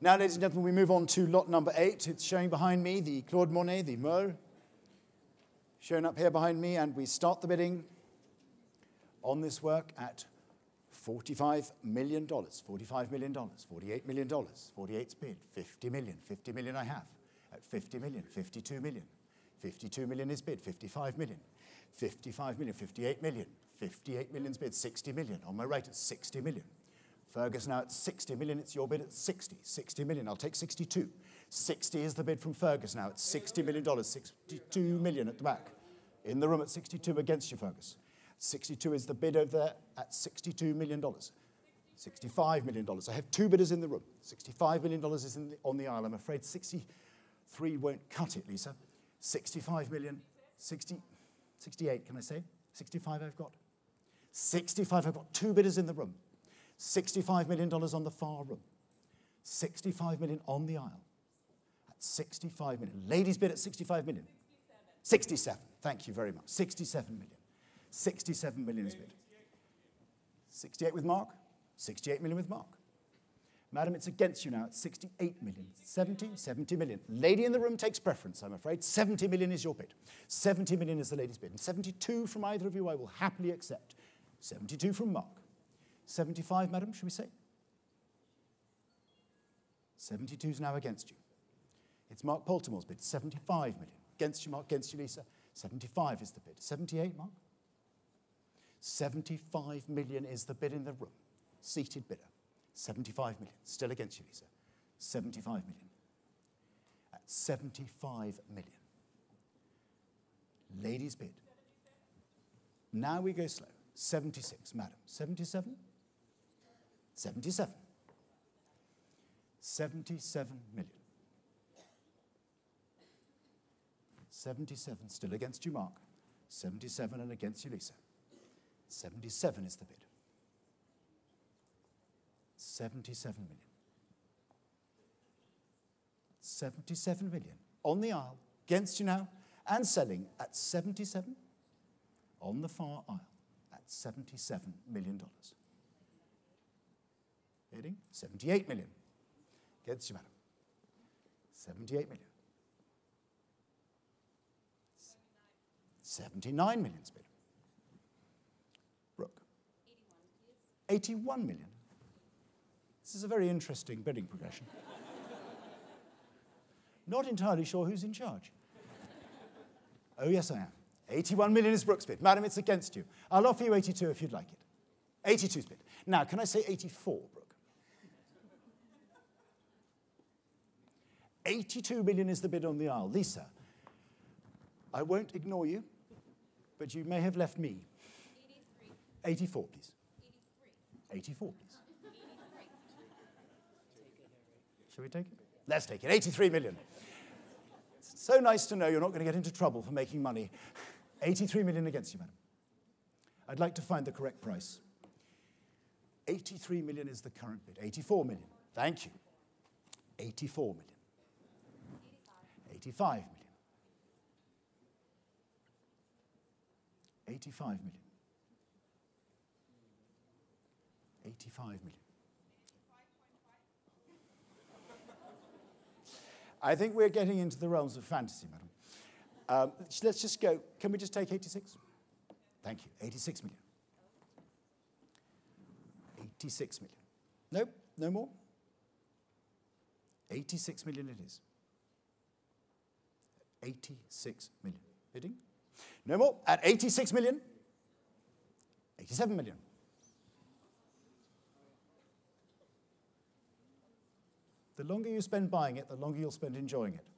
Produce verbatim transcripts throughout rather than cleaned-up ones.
Now, ladies and gentlemen, we move on to lot number eight. It's showing behind me the Claude Monet, the Merle, shown up here behind me, and we start the bidding on this work at forty-five million dollars, forty-five million dollars, forty-eight million dollars, forty-eight's bid, fifty million, fifty million I have, at fifty million, fifty-two million, fifty-two million is bid, fifty-five million, fifty-five million, fifty-eight million, fifty-eight million's bid, sixty million, on my right it's sixty million. Fergus now at sixty million, it's your bid at sixty, sixty million, I'll take sixty-two. sixty is the bid from Fergus now, it's sixty million dollars, sixty-two million at the back. In the room at sixty-two against you, Fergus. sixty-two is the bid over there at sixty-two million dollars. sixty-five million dollars. I have two bidders in the room. sixty-five million dollars is in the, on the aisle. I'm afraid sixty-three won't cut it, Lisa. sixty-five million, sixty, sixty-eight, can I say? sixty-five I've got. sixty-five, I've got two bidders in the room. sixty-five million dollars on the far room. sixty-five million on the aisle. At sixty-five million. Ladies bid at sixty-five million. sixty-seven. Thank you very much. sixty-seven million. sixty-seven million is bid. sixty-eight with Mark. sixty-eight million with Mark. Madam, it's against you now at sixty-eight million. seventy, seventy million. Lady in the room takes preference, I'm afraid. seventy million is your bid. seventy million is the lady's bid. And seventy-two from either of you I will happily accept. seventy-two from Mark. seventy-five, madam, should we say? seventy-two is now against you. It's Mark Poltimore's bid, seventy-five million. Against you, Mark, against you, Lisa. seventy-five is the bid. seventy-eight, Mark? seventy-five million is the bid in the room. Seated bidder. seventy-five million. Still against you, Lisa. seventy-five million. At seventy-five million. Ladies bid. Now we go slow. seventy-six, madam. seventy-seven? seventy-seven. seventy-seven million. seventy-seven, still against you, Mark. seventy-seven and against you, Lisa. seventy-seven is the bid. seventy-seven million. seventy-seven million. On the aisle, against you now, and selling at seventy-seven. On the far aisle, at seventy-seven million dollars. Bidding, seventy-eight million. Against you, madam. seventy-eight million. seventy-nine million's bid. Brooke. eighty-one million. This is a very interesting bidding progression. Not entirely sure who's in charge. Oh, yes, I am. eighty-one million is Brooke's bid. Madam, it's against you. I'll offer you eighty-two if you'd like it. eighty-two's bid. Now, can I say eighty-four, Brooke? eighty-two million is the bid on the aisle. Lisa, I won't ignore you, but you may have left me. eighty-three. eighty-four, please. eighty-three. eighty-four, please. Shall we take it? Let's take it. eighty-three million. It's so nice to know you're not going to get into trouble for making money. eighty-three million against you, madam. I'd like to find the correct price. eighty-three million is the current bid. eighty-four million. Thank you. eighty-four million. eighty-five million. eighty-five million. eighty-five million. I think we're getting into the realms of fantasy, madam. Um, let's just go. Can we just take eighty-six? Thank you. eighty-six million. eighty-six million. Nope, no more. eighty-six million it is. eighty-six million. Bidding? No more. At eighty-six million. eighty-seven million. The longer you spend buying it, the longer you'll spend enjoying it.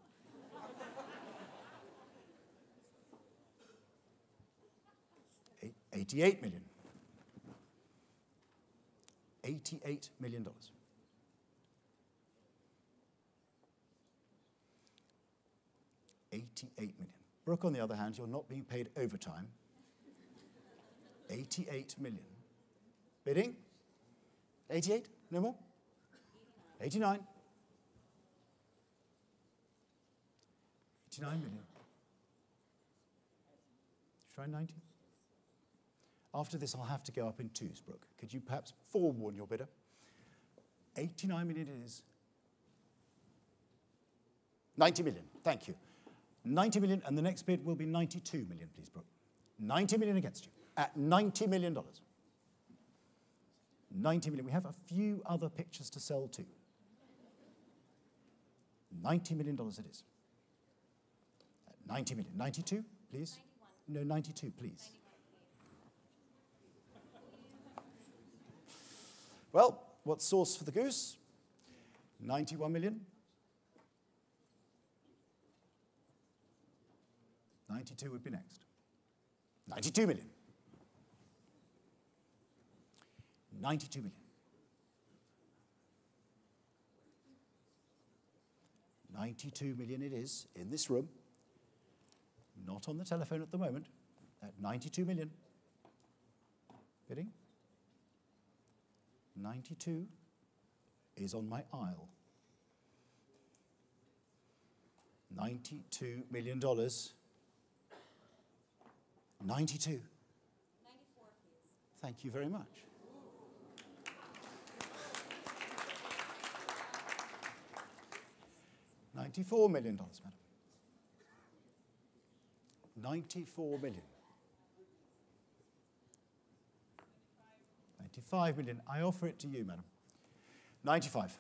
eighty-eight million. eighty-eight million dollars. eighty-eight million. Brooke, on the other hand, you're not being paid overtime. eighty-eight million. Bidding? eighty-eight? No more? eighty-nine. eighty-nine million. Try ninety. After this, I'll have to go up in twos, Brooke. Could you perhaps forewarn your bidder? eighty-nine million it is. ninety million, thank you. ninety million, and the next bid will be ninety-two million, please, Brooke. ninety million against you, at ninety million dollars. ninety million, we have a few other pictures to sell too. ninety million dollars it is. At ninety million, ninety-two, please? ninety-one. No, ninety-two, please. Well, what's sauce for the goose? ninety-one million. ninety-two would be next. ninety-two million. ninety-two million. ninety-two million it is in this room, not on the telephone at the moment, at ninety-two million. Bidding? ninety-two is on my aisle. ninety-two million dollars. ninety-two. ninety-four, please. Thank you very much. ninety-four million dollars, madam. ninety-four million. ninety-five million. I offer it to you, madam. ninety-five.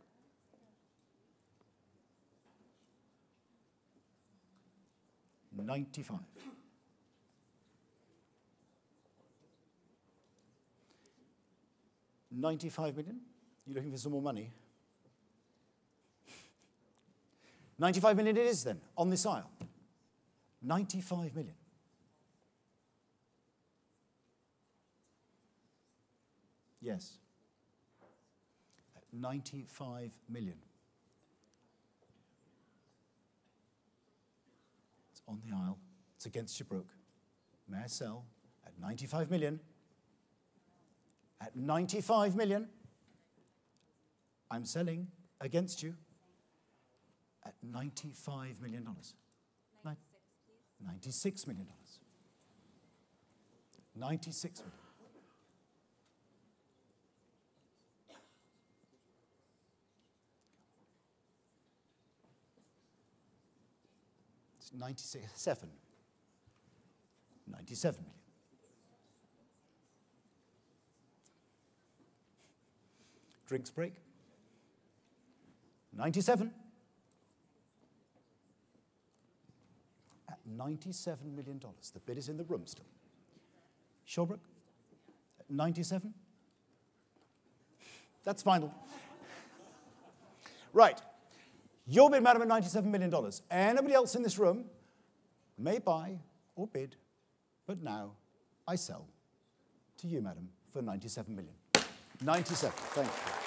ninety-five. ninety-five million? You looking for some more money? ninety-five million it is then, on this aisle. ninety-five million. Yes. ninety-five million. It's on the aisle. It's against your brook. May I sell at ninety-five million? At ninety-five million, I'm selling against you at ninety-five million dollars. ninety-six million dollars. ninety-six million. It's ninety-seven. ninety-seven million. Drinks break. ninety-seven. At ninety-seven million dollars. The bid is in the room still. Shawbrook? At ninety-seven? That's final. Right. Your bid, madam, at ninety-seven million dollars. Anybody else in this room may buy or bid, but now I sell to you, madam, for ninety-seven million dollars. ninety-seven, thank you.